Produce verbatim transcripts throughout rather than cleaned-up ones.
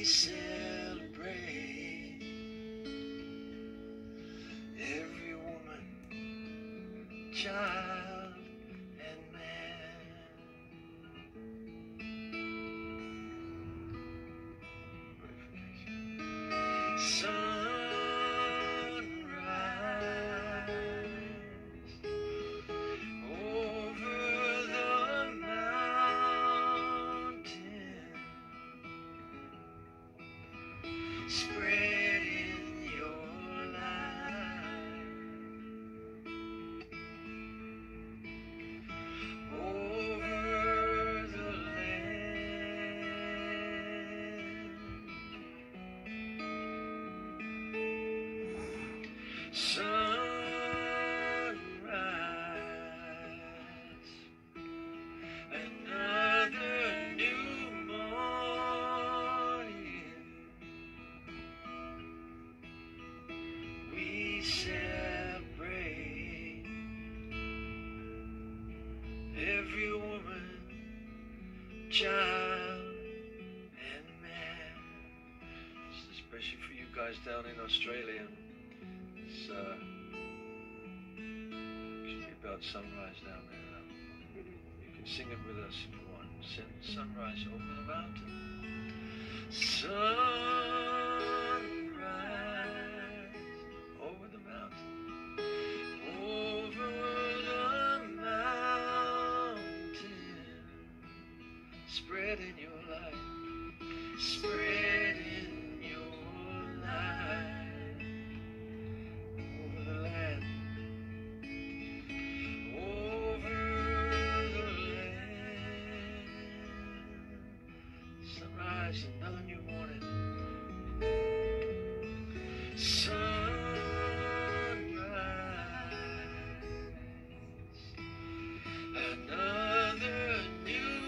celebrate every woman, child, and man. Sunrise over the mountain, spreading your light over the land. Sunrise, another new morning. We celebrate every woman, child, and man. This is especially for you guys down in Australia. It's uh, should be about sunrise down there. Now. You can sing it with us if you want. Send sunrise over the mountain. Sunrise over the mountain. Over the mountain. Spreading your light. Spreading your light. Over the land. Over the land. Sunrise, another new morning. Sunrise, another new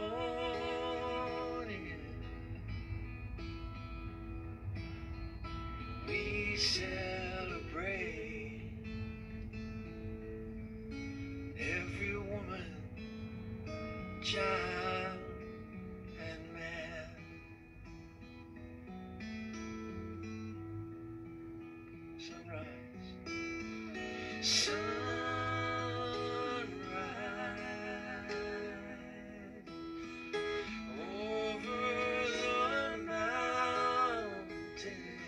morning. We celebrate every woman, child, and man. Sunrise, sunrise over the mountain,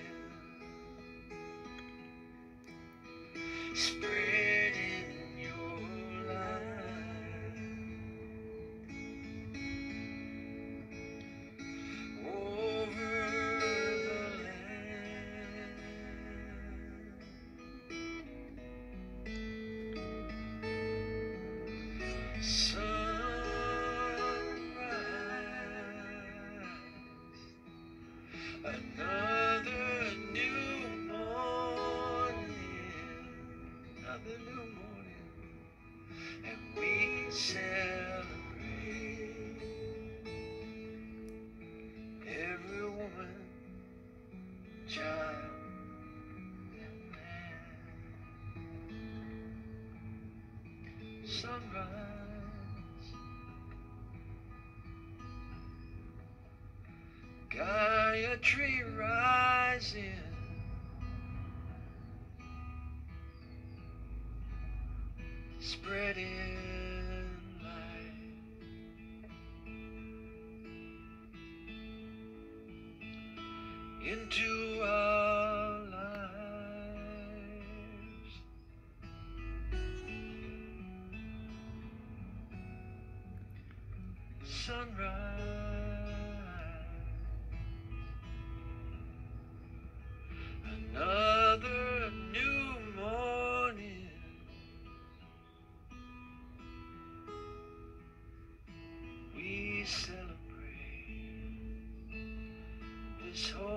spreading your light over the land. Sunrise, another new morning, another new morning, and we celebrate every woman, child, and man. Sunrise, Gayatri rising, spreading light into our lives. Sunrise, another new morning. We celebrate this whole